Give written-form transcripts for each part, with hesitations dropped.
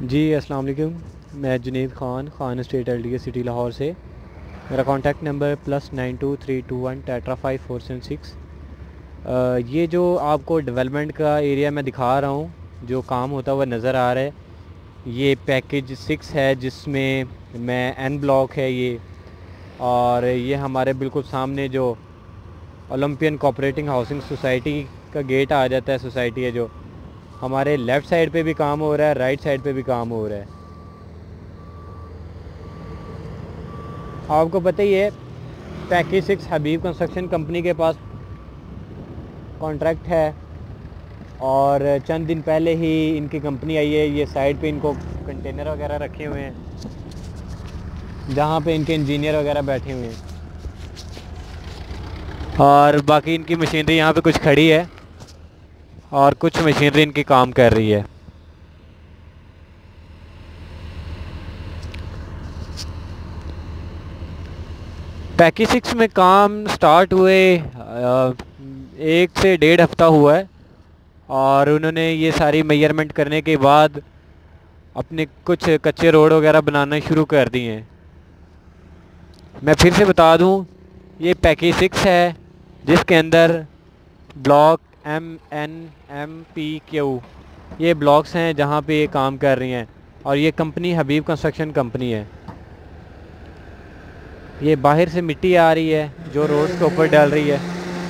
जी अस्सलाम वालेकुम। मैं Junaid Khan state LDA city Lahore से। मेरा कॉन्टैक्ट नंबर +9232 टेट्रा 5476। ये जो आपको डेवलपमेंट का एरिया मैं दिखा रहा हूँ, जो काम होता हुआ नज़र आ रहा है, ये पैकेज 6 है, जिसमें मैं एन ब्लॉक है ये। और ये हमारे बिल्कुल सामने जो ओलंपियन कोऑपरेटिव हाउसिंग सोसाइटी का गेट आ जाता है, सोसाइटी है जो हमारे लेफ़्ट साइड पे भी काम हो रहा है, राइट साइड पे भी काम हो रहा है। आपको पता ही है, पैकेज 6 हबीब कंस्ट्रक्शन कंपनी के पास कॉन्ट्रैक्ट है और चंद दिन पहले ही इनकी कंपनी आई है। ये साइड पे इनको कंटेनर वगैरह रखे हुए हैं, जहाँ पे इनके इंजीनियर वगैरह बैठे हुए हैं, और बाकी इनकी मशीनरी यहाँ पे कुछ खड़ी है और कुछ मशीनरी इनकी काम कर रही है। पैकेज 6 में काम स्टार्ट हुए 1 से 1.5 हफ्ता हुआ है और उन्होंने ये सारी मेजरमेंट करने के बाद अपने कुछ कच्चे रोड वगैरह बनाना शुरू कर दिए हैं। मैं फिर से बता दूं, ये पैकेज 6 है जिसके अंदर ब्लॉक MNMPQ ये ब्लॉक्स हैं जहां पे ये काम कर रही हैं, और ये कंपनी हबीब कंस्ट्रक्शन कंपनी है। ये बाहर से मिट्टी आ रही है जो रोड के ऊपर डाल रही है।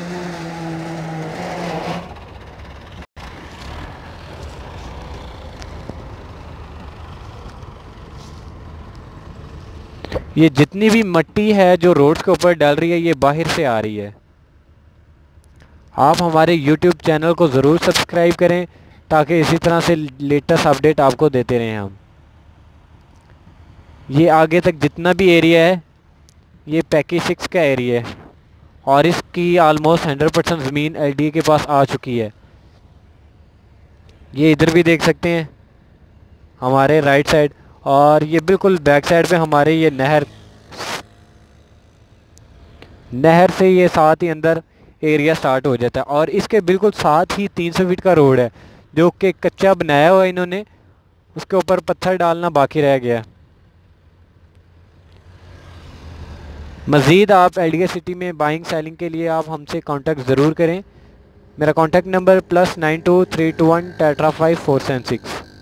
ये जितनी भी मिट्टी है जो रोड्स के ऊपर डाल रही है, ये बाहर से आ रही है। आप हमारे YouTube चैनल को ज़रूर सब्सक्राइब करें ताकि इसी तरह से लेटेस्ट अपडेट आपको देते रहें हम। ये आगे तक जितना भी एरिया है, ये पैकेज 6 का एरिया है और इसकी आलमोस्ट 100% ज़मीन LDA के पास आ चुकी है। ये इधर भी देख सकते हैं हमारे राइट साइड, और ये बिल्कुल बैक साइड पे हमारे ये नहर से ये साथ ही अंदर एरिया स्टार्ट हो जाता है। और इसके बिल्कुल साथ ही 300 फीट का रोड है जो कि कच्चा बनाया हुआ है इन्होंने, उसके ऊपर पत्थर डालना बाकी रह गया। मज़ीद आप LDA सिटी में बाइंग सेलिंग के लिए आप हमसे कांटेक्ट ज़रूर करें। मेरा कांटेक्ट नंबर +9232 टेट्रा 5476।